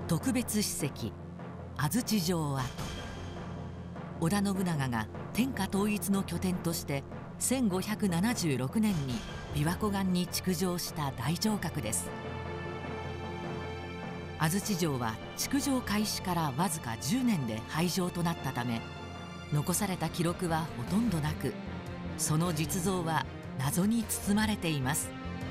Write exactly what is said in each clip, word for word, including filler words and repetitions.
特別史跡安土城跡。織田信長が天下統一の拠点としてせんごひゃくななじゅうろくねんに琵琶湖岸に築城した大城郭です。安土城は築城開始からわずかじゅうねんで廃城となったため、残された記録はほとんどなく、その実像は謎に包まれています。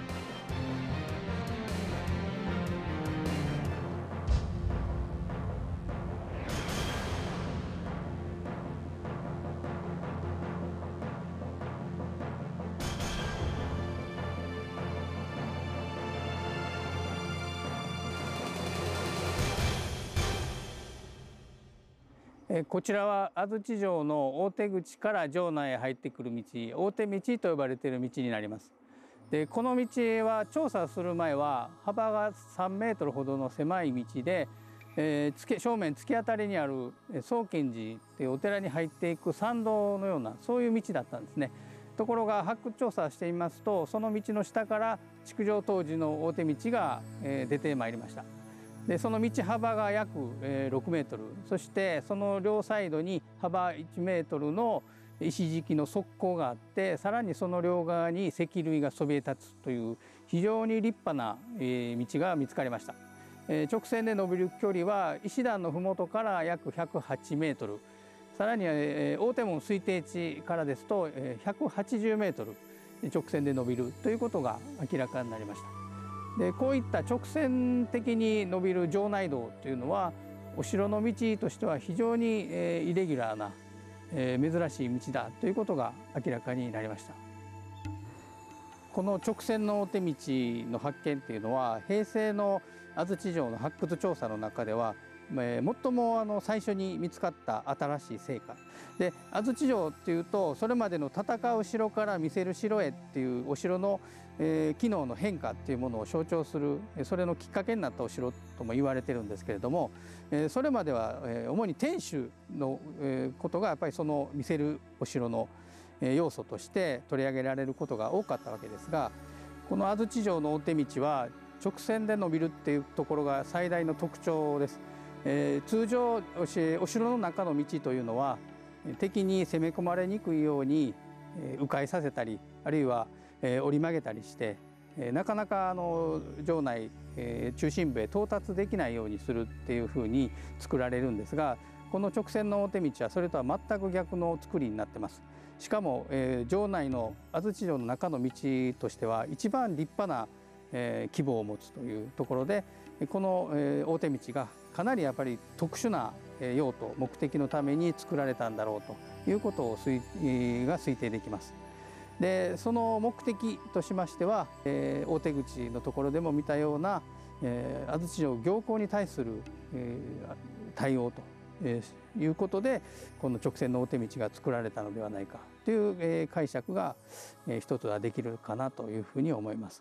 こちらは安土城の大手口から城内へ入ってくる道、大手道と呼ばれている道になります。でこの道は調査する前は幅がさんメートルほどの狭い道で、えー、正面突き当たりにある宗建寺というお寺に入っていく参道のようなそういう道だったんですね。ところが発掘調査してみますと、その道の下から築城当時の大手道が出てまいりました。でその道幅が約ろくメートル、そしてその両サイドに幅いちメートルの石敷きの側溝があって、さらにその両側に石塁がそびえ立つという非常に立派な道が見つかりました。直線で伸びる距離は石段の麓から約ひゃくはちメートル、さらに大手門推定地からですとひゃくはちじゅうメートル直線で伸びるということが明らかになりました。でこういった直線的に伸びる城内道というのはお城の道としては非常に、えー、イレギュラーな、えー、珍しい道だということが明らかになりました。この直線の大手道の発見というのは平成の安土城の発掘調査の中では、えー、最もあの最初に見つかった新しい成果で、安土城っていうとそれまでの戦う城から見せる城へっていうお城の、えー、機能の変化っていうものを象徴する、それのきっかけになったお城とも言われてるんですけれども、えー、それまでは、えー、主に天守の、えー、ことがやっぱりその見せるお城の、えー、要素として取り上げられることが多かったわけですが、この安土城の大手道は直線で伸びるっていうところが最大の特徴です。えー、通常お城の中の道というのは敵に攻め込まれにくいように、えー、迂回させたり、あるいは、えー、折り曲げたりして、えー、なかなかあの城内、えー、中心部へ到達できないようにするっていうふうに作られるんですが、この直線の大手道はそれとは全く逆の作りになってます。しかも、えー、城内の安土城の中の道としては一番立派な、えー、規模を持つというところで、この、えー、大手道がかなりやっぱり特殊な用途目的のために作られたんだろうということを推が推定できます。でその目的としましては、えー、大手口のところでも見たような、えー、安土城行幸に対する、えー、対応と、えー、いうことでこの直線の大手道が作られたのではないかという、えー、解釈が、えー、一つはできるかなというふうに思います。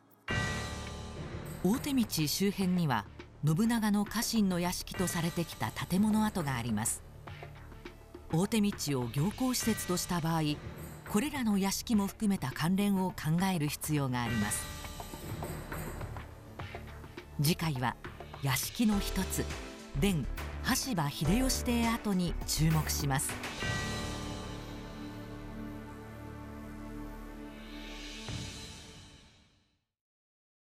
大手道周辺には信長の家臣の屋敷とされてきた建物跡があります。大手道を行幸施設とした場合、これらの屋敷も含めた関連を考える必要があります。次回は屋敷の一つ伝羽柴秀吉邸跡に注目します。